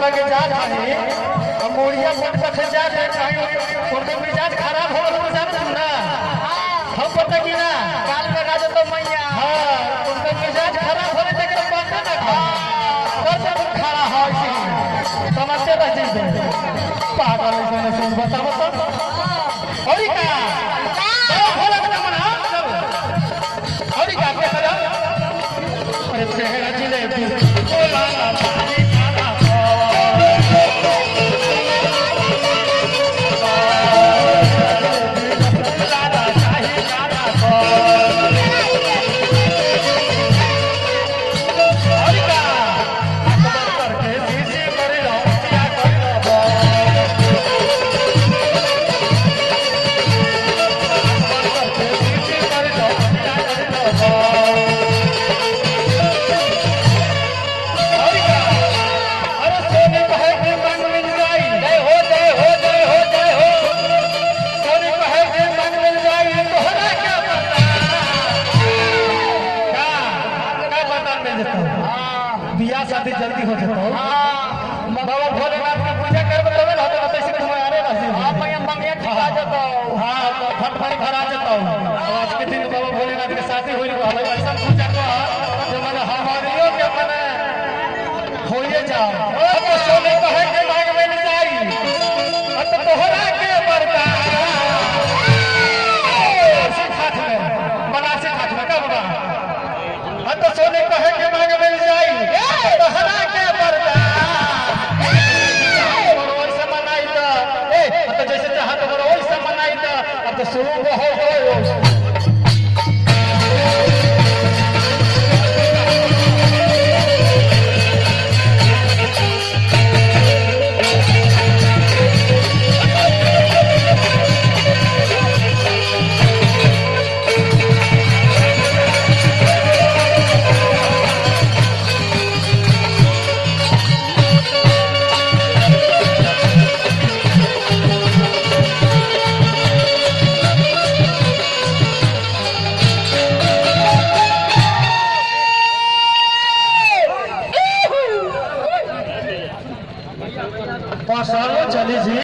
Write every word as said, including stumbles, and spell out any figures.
लगे जा रही हम मोड़िया कोट कथे जा रहे कहीं उनके मिजाज खराब हो गया जान तुम ना हम पता की ना काल में राजा तो मैया हां उनके मिजाज खराब होने तक तो पता ना कर जब खड़ा हो इसी समझते रह जी पागल है सुन बता बता और का बोला ना मना और का क्या करा अरे चेहरा जिलेबी बोला ना पानी बियाह शादी जल्दी हो जाता है बाबा भोलेनाथ की पूजा करबे तबे न होता तैसे हम आरे रहती हां मैं मंगिया ठिका जाता हां फट फट भरा जाता आज के दिन बाबा भोलेनाथ के साथी होई रहल ऐसा पूजा को जो माने हमारियों के माने होइए जाओ अब तो सोने कहे के भाग में नहीं जाई अब तो तोहरा के बरका से खाट में बना से खाट में का बाबा अब तो सोने कहे के भाग में नहीं जाई तोहरा के बरका और से मनाई त ए तो जैसे चाहत बरो वैसे मनाई त अब तो शुरू हो हो पाँच साल चले जी।